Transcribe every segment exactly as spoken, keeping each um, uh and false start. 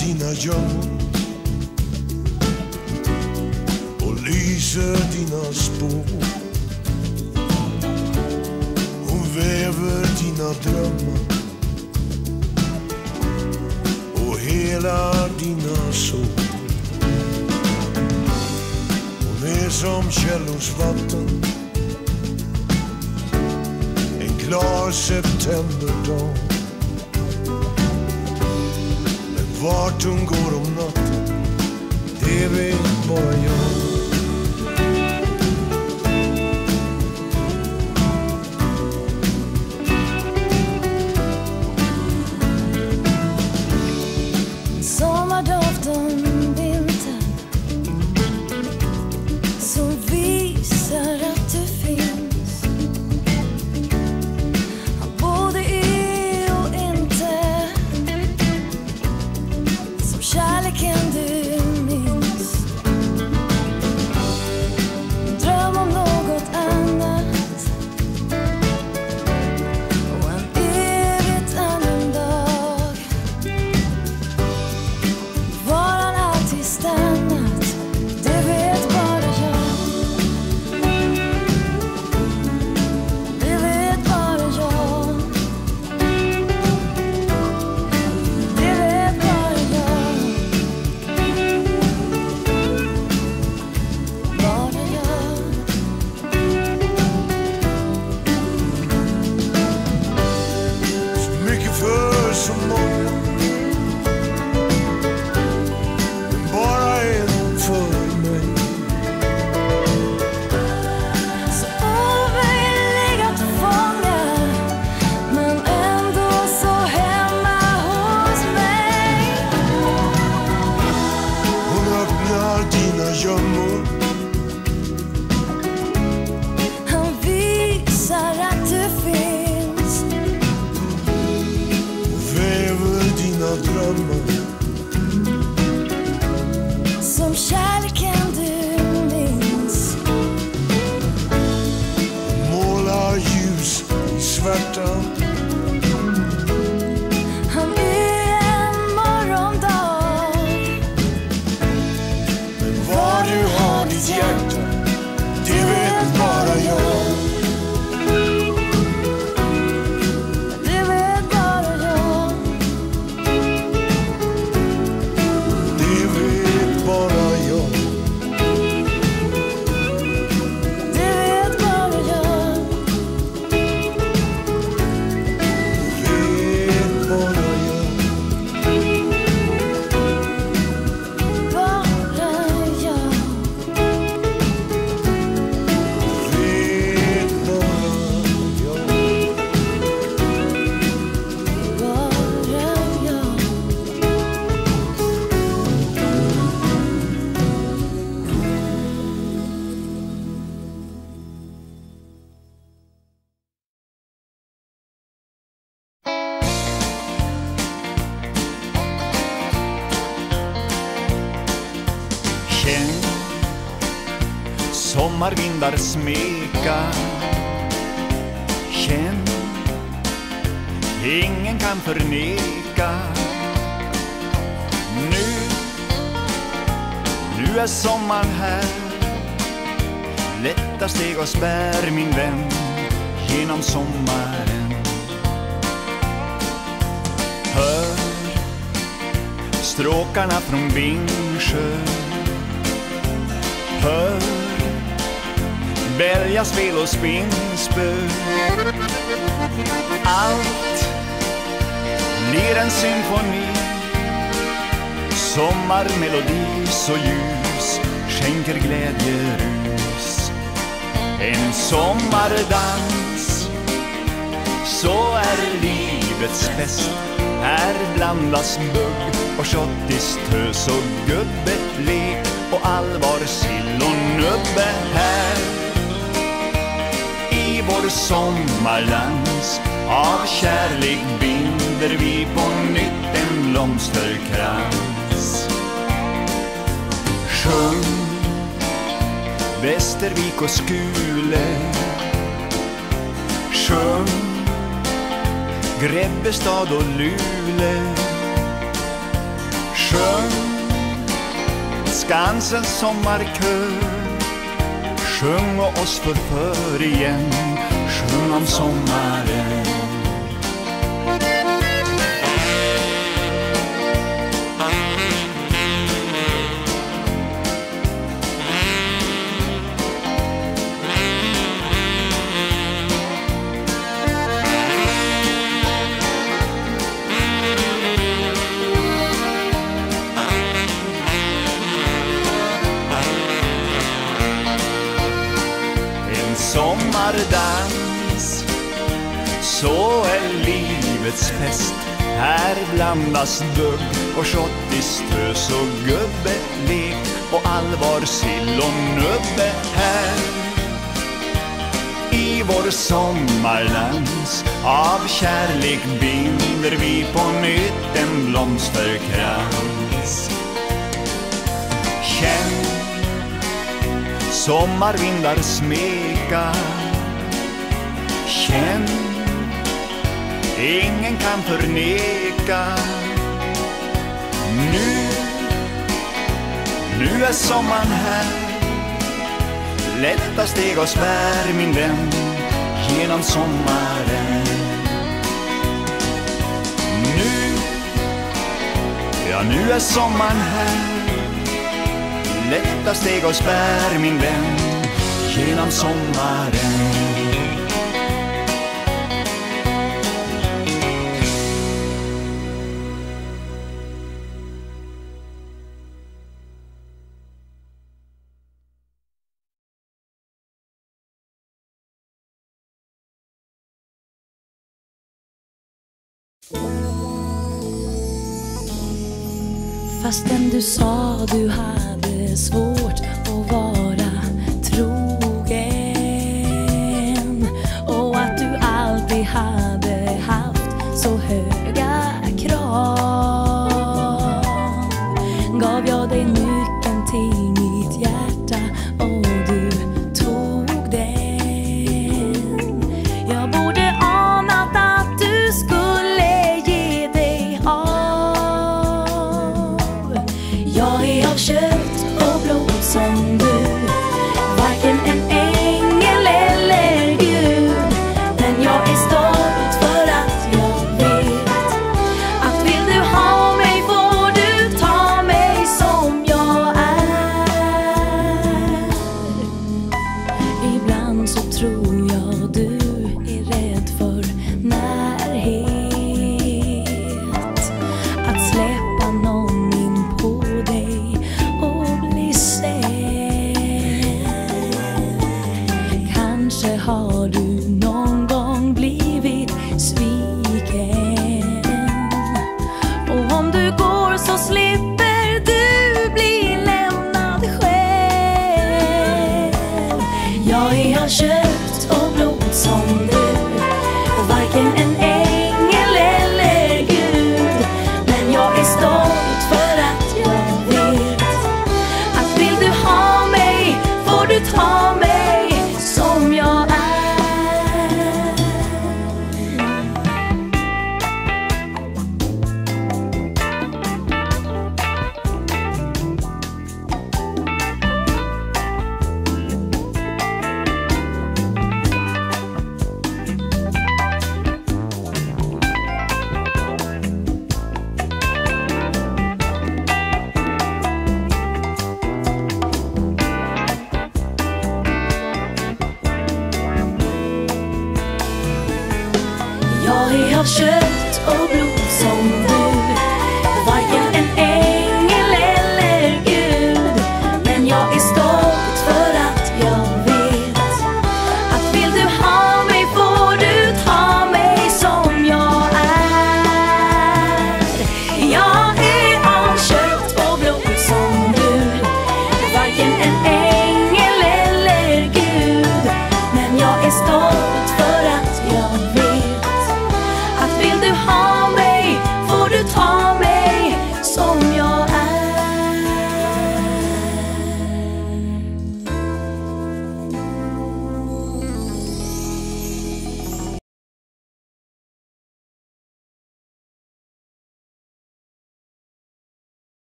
dina gömmor och lyser dina spår. Hon väver dina drömmar och hela dina sår. Hon är som källors vatten en klar septemberdag. Men vart hon går om natten, det vet bara jag. Sommardoften, vintern som visar att du finns. Både i och inte, som kärleken du minns. Dröm om något annat och en evigt annan dag. Var han alltid stannat, det vet bara jag. Det vet bara jag. Det vet bara jag. Bara jag. Så mycket för så många, men bara en för mig. Så omöjlig att fånga, men ändå så hemma hos mig. Hon öppnar dina gömmor, Han visar att du finns. väver dina drömmar Som kärleken du minns. målar ljus i svärtan. Han är en morgondag. Men var du har ditt hjärta, det vet bara jag. Det vet bara jag. Det vet bara jag. Det vet bara jag. Vet bara jag. Bara jag. Vet bara jag. Bara jag. Känn sommarvindar smeka. Känn ingen kan förneka. Nu, nu är sommaren här. Lätta steg och spär min vän genom sommaren. Hör stråkarna från Vingsjö. Hör bälgaspel och spinnspö. Allt blir en symfoni. Sommarmelodi så ljus skänker glädjerus. En sommardans, så är livets fest. Här blandas mugg och shottistös och gubbet lek och allvar, sill och nubbe här. I vår sommarlands av kärlek binder vi på nytt en blomsterkrans. Sjung Västervik och Skule. Sjung Grebbestad och Luleå. Sjung Skansens sommarkör, sjung och oss förför igen, sjung om sommaren. Sommardans, så är livets fest. Här blandas dubb och shottistös och gubbelek och allvar, sill och nubbe. Här i vår sommarlands av kärlek binder vi på nytt en blomsterkrans. Känn sommarvindar smeka, känn, ingen kan förneka. Nu, nu är sommaren här, lätta steg oss bär min vän genom sommaren. Nu, ja nu är sommaren här, lätta steg oss bär min vän genom sommaren. Fastän du sa du hade svårt att vara trogen och att du alltid hade haft så höga krav, gav jag dig nyckeln till mitt hjärta och du tog den. Jag borde anat att du skulle ge dig av. Jag är av kött och blod som du, varken en ängel eller Gud, men jag är stolt för att jag vet att vill du ha mig får du ta mig som jag är. Ibland så tror jag du är rädd för närhet, att släppa någon in på dig och bli sedd. Kanske har du någon gång blivit sviken, och om du går så slipper du bli lämnad själv. Jag är av kött och blod som du, och varken en ängel eller Gud, men jag är stolt för att jag vet att vill du ha mig får du ta mig som jag är. Jag är av kött och blod som du, varken en ängel eller Gud, men jag är stolt för att jag vet att vill du ha mig får du ta mig som jag är. Jag är av kött och blod som du, varken en ängel eller Gud, men jag är stolt för att jag vet att vill du ha mig får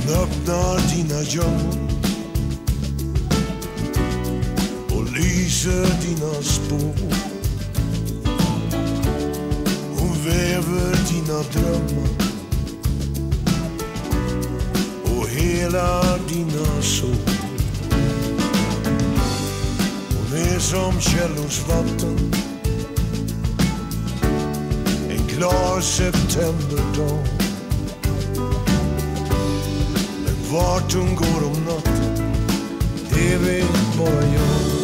Hon öppnar dina gömmor och lyser dina spår. Hon väver dina drömmar och hela dina sår. Hon är som källors vatten en klar septemberdag. Men vart hon går om natten, det vet bara jag.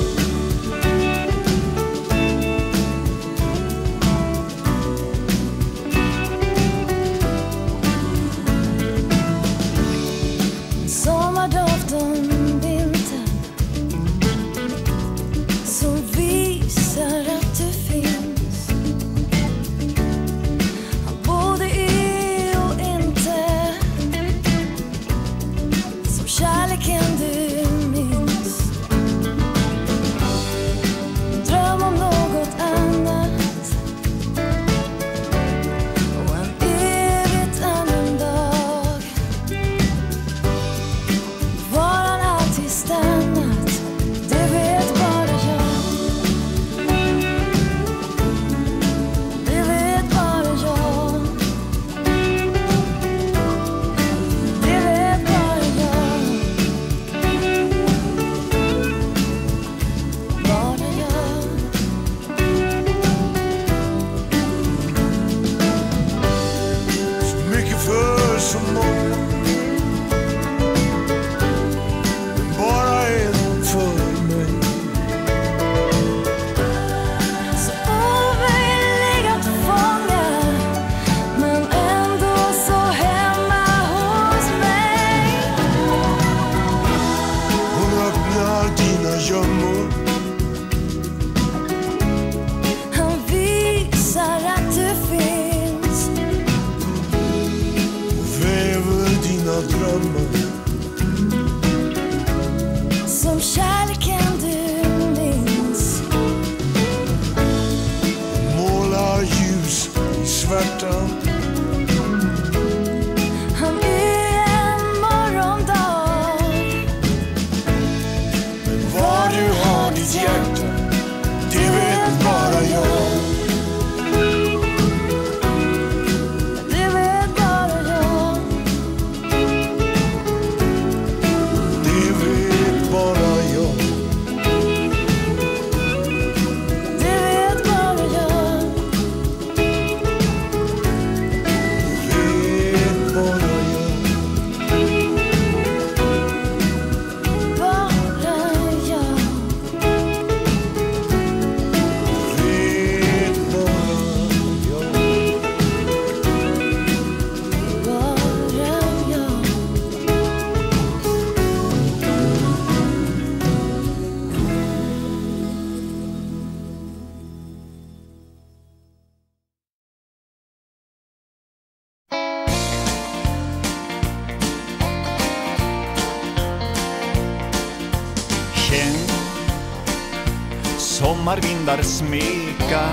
Sommarvindar smeka.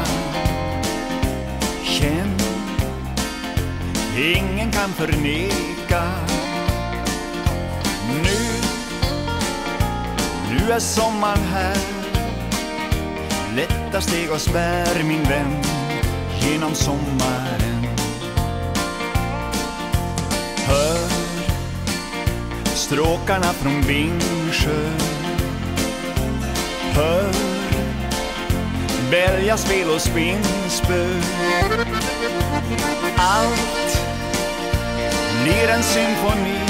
Känn, ingen kan förneka. Nu, nu är sommaren här. Lätta steg oss bär, min vän, genom sommaren. Hör stråkarna från Vingsjö. Hör bälgaspel och spinnspö. Allt blir en symfoni.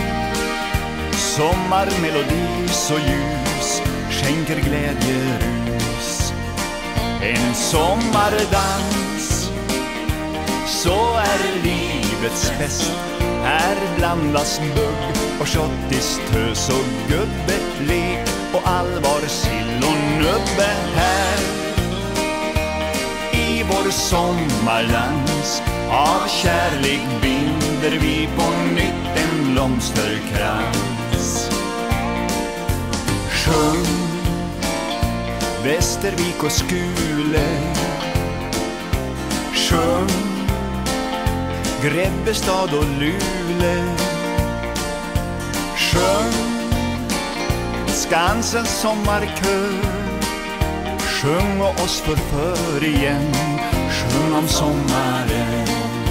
Sommarmelodi så ljus skänker glädjerus. En sommardans, så är livets fest. Här blandas bugg och schottistös och gubbelek och allvar, sill och nubbe här. I vår sommarlands av kärlek binder vi på nytt en blomsterkrans. Sjung Västervik och Skule. Sjung Grebbestad och Luleå. Skansens sommarkör, sjung oss för för igen, sjung om sommaren.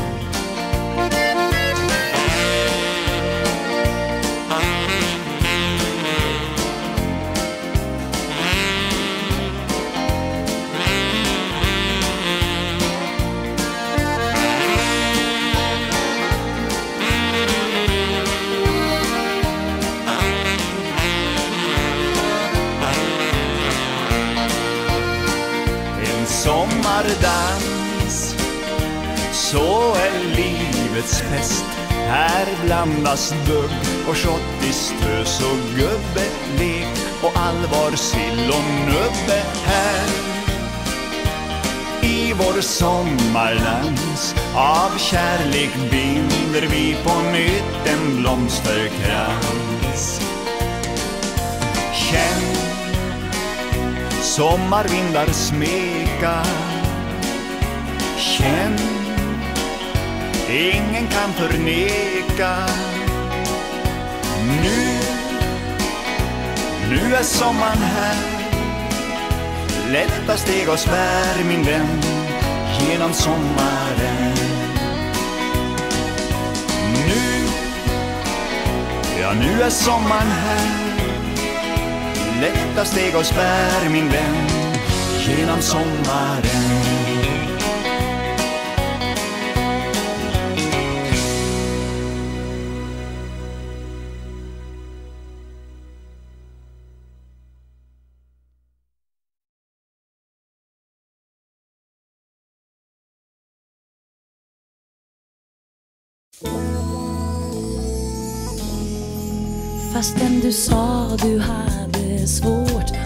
Sommardans, så är livets fest. Här blandas dugg och shottistös och gubbelek och allvar, sill och nubbe här. I vår sommarlands av kärlek binder vi på nytt en blomsterkrans. Känn sommarvindar smeka, känn, ingen kan förneka. Nu, nu är sommaren här. Lätta steg och svär min vän genom sommaren. Nu, ja nu är sommaren här. Lätta steg och spär min vän genom sommaren. Fastän du sa du hade svårt